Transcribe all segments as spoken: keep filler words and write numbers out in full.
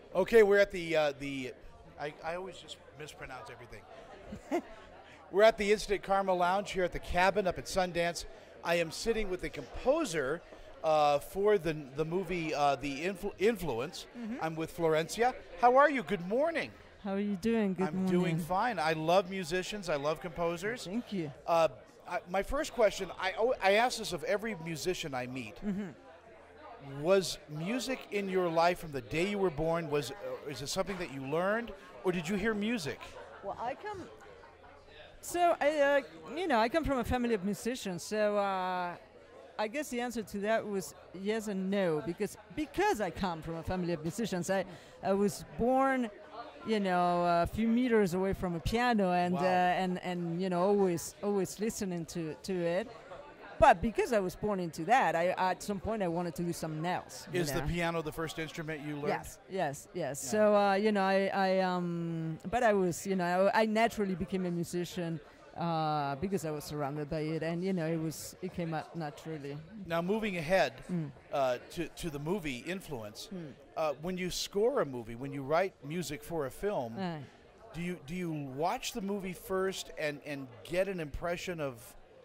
Okay, we're at the uh, the. I, I always just mispronounce everything. We're at the Instant Karma Lounge here at the Cabin up at Sundance. I am sitting with the composer uh, for the the movie uh, The Influ- Influence. Mm-hmm. I'm with Florencia. How are you? Good morning. How are you doing? Good I'm morning. doing fine. I love musicians. I love composers. Thank you. Uh, I, my first question, I, al- I ask this of every musician I meet. Mm-hmm. Was music in your life from the day you were born? Was uh, is it something that you learned, or did you hear music? Well, I come. So I, uh, you know, I come from a family of musicians. So uh, I guess the answer to that was yes and no, because because I come from a family of musicians. I I was born, you know, a few meters away from a piano, and Wow. uh, and and you know, always always listening to to it. But because I was born into that, I at some point I wanted to do something else. you Is the know. piano the first instrument you learned? Yes, yes, yes. Yeah. So uh, you know, I, I um, but I was, you know, I, I naturally became a musician uh, because I was surrounded by it, and you know, it was it came out naturally. Now, moving ahead Mm. uh, to to the movie Influence, Mm. uh, when you score a movie, when you write music for a film, Uh, do you do you watch the movie first and and get an impression of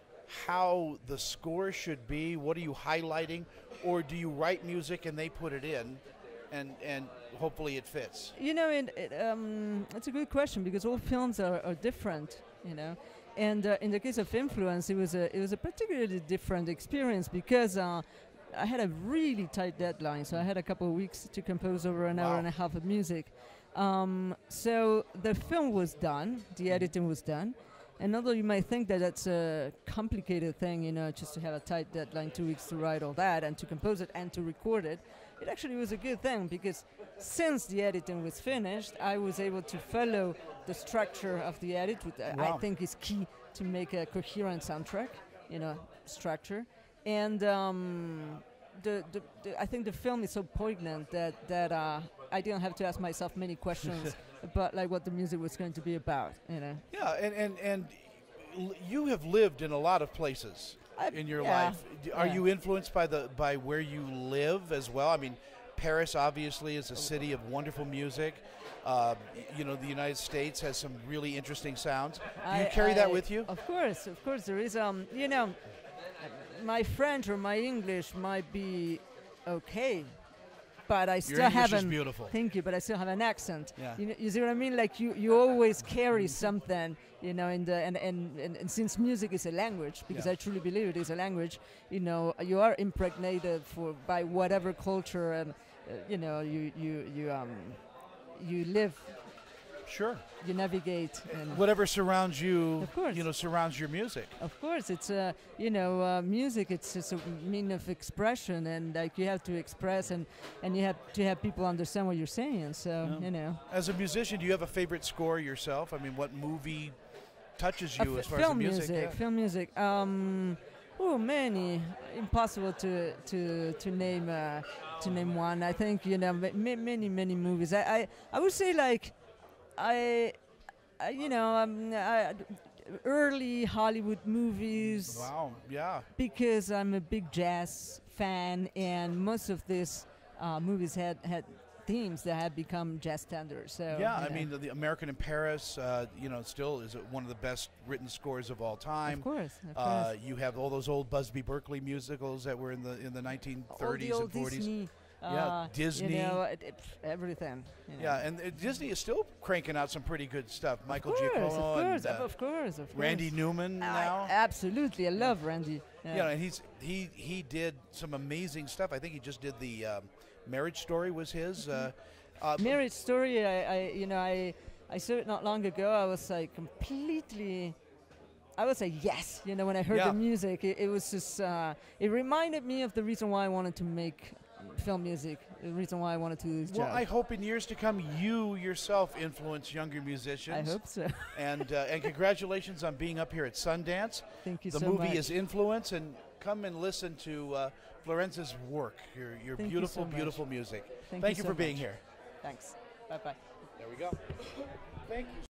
how the score should be? What are you highlighting, or do you write music and they put it in, and and hopefully it fits? you know, it, it, um, it's a good question because all films are, are different, you know. And uh, in the case of Influence, it was a it was a particularly different experience because uh, I had a really tight deadline, so I had a couple of weeks to compose over an hour Wow. and a half of music. Um, so the film was done, the editing was done, and although you might think that that's a complicated thing, you know, just to have a tight deadline, two weeks to write all that and to compose it and to record it, it actually was a good thing because since the editing was finished, I was able to follow the structure of the edit, which I- Wow. I think is key to make a coherent soundtrack, you know, structure. And um, the, the, the I think the film is so poignant that that uh, I didn't have to ask myself many questions about like what the music was going to be about, you know. Yeah, and and and l- you have lived in a lot of places I- in your yeah, life. D- Are yeah. you influenced by the by where you live as well? I mean, Paris obviously is a city of wonderful music. Uh, y- you know, the United States has some really interesting sounds. Do you I- carry that I- with you? Of course, of course. There is, um, you know, my French or my English might be okay, but I still English is haven't. beautiful. Thank you, but I still have an accent. Yeah. You, know, you see what I mean? Like you, you always carry something, you know. In the and, and, and, and since music is a language, because Yeah. I truly believe it is a language, you know, you are impregnated for by whatever culture and uh, you know you you you um you live, Sure. you navigate. And Whatever surrounds you, Of course. you know, surrounds your music. Of course, it's uh, you know uh, music. It's just a mean of expression, and like you have to express, and and you have to have people understand what you're saying. So Yeah. you know, As a musician, do you have a favorite score yourself? I mean, what movie touches Uh, you f- as far as the film music? music, Yeah. film music. Um, oh, many. Impossible to to to name uh, to name one. I think you know ma- ma- many many movies. I, I I would say like I, I you know um, I, early Hollywood movies. Wow. Yeah. Because I'm a big jazz fan, and most of these uh, movies had had themes that had become jazz standards. So Yeah, you I know. mean, the, the American in Paris, uh, you know, still is one of the best written scores of all time. of course, of Uh, course. you have all those old Busby Berkeley musicals that were in the in the nineteen thirties All the and old forties. Disney, Yeah, uh, Disney. You know, it, it, everything. You know. Yeah, and uh, Disney is still cranking out some pretty good stuff. Michael of course, Giacchino of course, and uh, of course, of course. Randy Newman I- now. absolutely, I love Randy. Yeah. You know, and he's he he did some amazing stuff. I think he just did the um, Marriage Story was his. Uh, uh, Marriage Story, I, I, you know, I, I saw it not long ago. I was like completely, I was like yes, you know, when I heard Yeah. the music, it, it was just, uh, it reminded me of the reason why I wanted to make film music, the reason why I wanted to do this Well, job. I hope in years to come you yourself influence younger I musicians. hope so. And uh, and congratulations on being up here at Sundance. Thank you The so movie much. is Influence, and come and listen to uh, Florence's work. Your your Thank you beautiful, so much. beautiful music. Thank Thank you you so for being much. here. Thanks. Bye bye. There we go. Thank you.